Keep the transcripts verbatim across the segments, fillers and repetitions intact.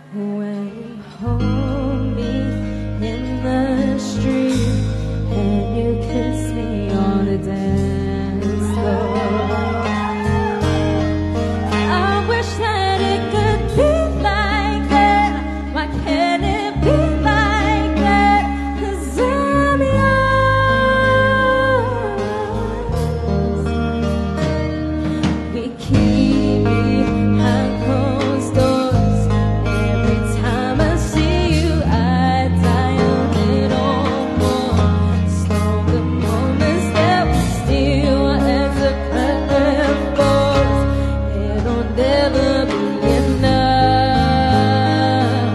When you hold me in the street and you kiss me on the dance floor, I wish that it could be like that. Why can't it be like that? 'Cause I'm yours. We keep behind closed doors. Every time I see you, I die a little more. Slow the moments that we steal as a curtain falls. It'll never be enough.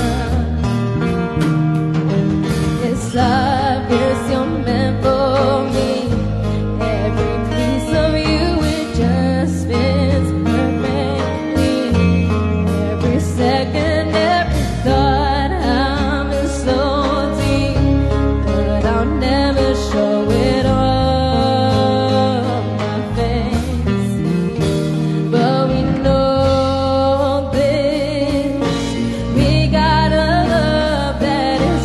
It's obvious you're meant for me. Every piece of you, it just fits perfectly. Every second, every thought, I'm in so deep, but I'll never show it on my face. But we know this, we got a love that is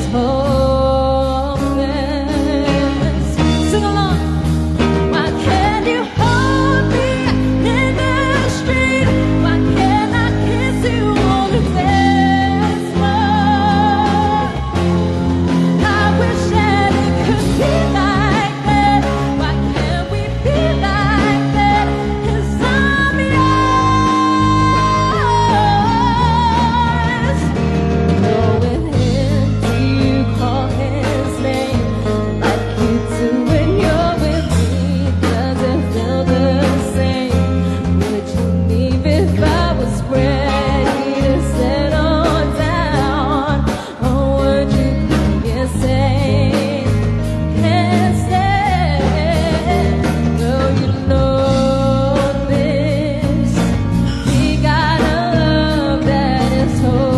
hopeless. Sing along. Why can't you hold me in the street? Why can't I kiss you on the dance floor? I wish that it could be like that. Why can't we be like that? 'Cause I'm yours. Going empty, you call his name like you do when you're with me. Does it feel the same? Would you leave if I was ready to settle down? Or would you keep it safe? Can't stay. Girl, you know this. We got a love that is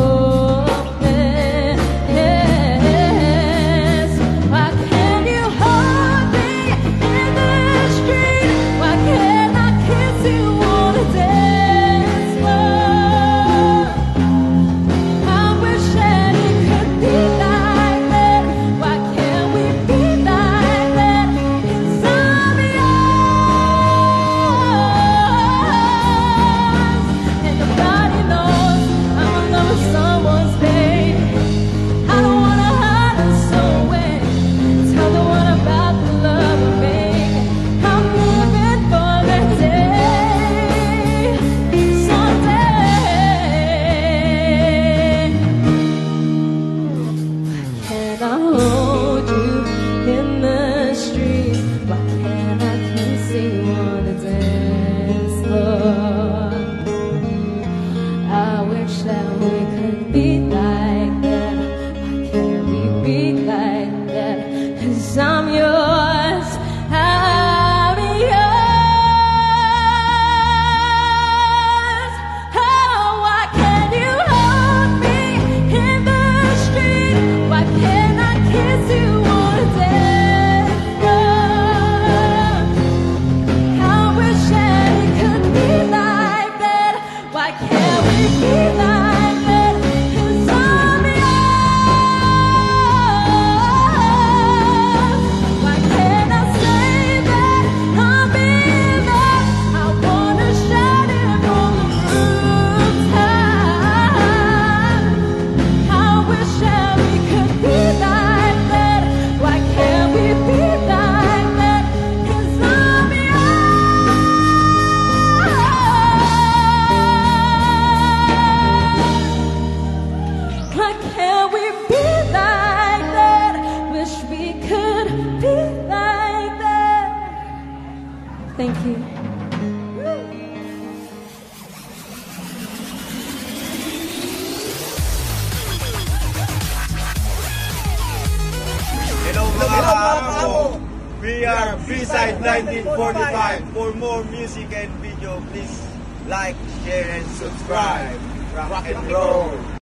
hopeless. Why can't you hold me in the street? Why can't I kiss you on the dance floor? I wish that it could be like that. Why can't we be like that? 'Cause I'm yours. And nobody knows I'm in love with someone's baby. I don't wanna hide us away. Tell the world about the love we're making. I'm living for the day, someday. Can I hold you in the street? Why can't I kiss you on the dance floor? I wish that we could be like that. Why can't we be like that? 'Cause I'm yours, I'm yours. Oh, why can't you hold me in the street? Why can't I kiss you on the dance floor? I wish that it could be like that. Why can't we be like that? 'Cause I'm yours. Why can't I say that I'm in love? I wanna shout it from the rooftop. I wish that we could be like that. Why can't we be like that? 'Cause I'm yours. Why can't we be like that? Wish we could be like that. Thank you. Hello mga kaamo! We are B-Side nineteen forty-five. For more music and video, please like, share, and subscribe. Rock and roll!